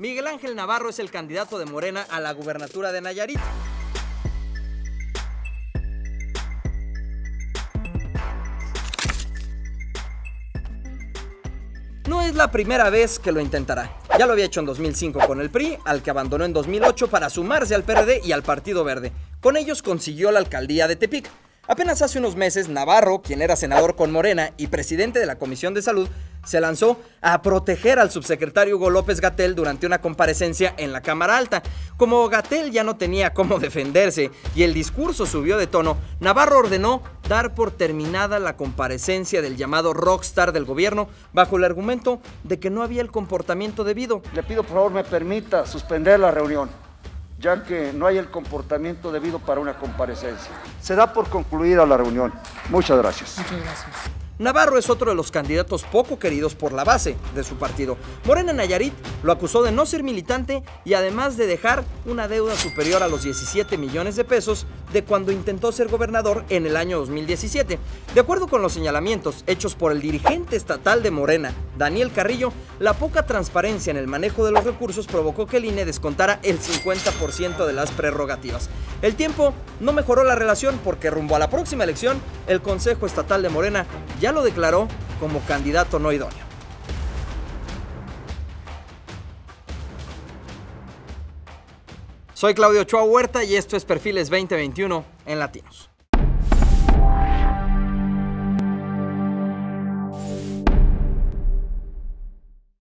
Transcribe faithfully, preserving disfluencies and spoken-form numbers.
Miguel Ángel Navarro es el candidato de Morena a la gubernatura de Nayarit. No es la primera vez que lo intentará. Ya lo había hecho en dos mil cinco con el P R I, al que abandonó en dos mil ocho para sumarse al P R D y al Partido Verde. Con ellos consiguió la alcaldía de Tepic. Apenas hace unos meses, Navarro, quien era senador con Morena y presidente de la Comisión de Salud, se lanzó a proteger al subsecretario Hugo López-Gatell durante una comparecencia en la Cámara Alta. Como Gatell ya no tenía cómo defenderse y el discurso subió de tono, Navarro ordenó dar por terminada la comparecencia del llamado rockstar del gobierno bajo el argumento de que no había el comportamiento debido. Le pido por favor me permita suspender la reunión, ya que no hay el comportamiento debido para una comparecencia. Se da por concluida la reunión. Muchas gracias. Muchas gracias. Navarro es otro de los candidatos poco queridos por la base de su partido. Morena Nayarit lo acusó de no ser militante y además de dejar una deuda superior a los diecisiete millones de pesos de cuando intentó ser gobernador en el año dos mil diecisiete. De acuerdo con los señalamientos hechos por el dirigente estatal de Morena, Daniel Carrillo, la poca transparencia en el manejo de los recursos provocó que el I N E descontara el cincuenta por ciento de las prerrogativas. El tiempo no mejoró la relación porque rumbo a la próxima elección, el Consejo Estatal de Morena ya lo declaró como candidato no idóneo. Soy Claudio Ochoa Huerta y esto es Perfiles veinte veintiuno en Latinos.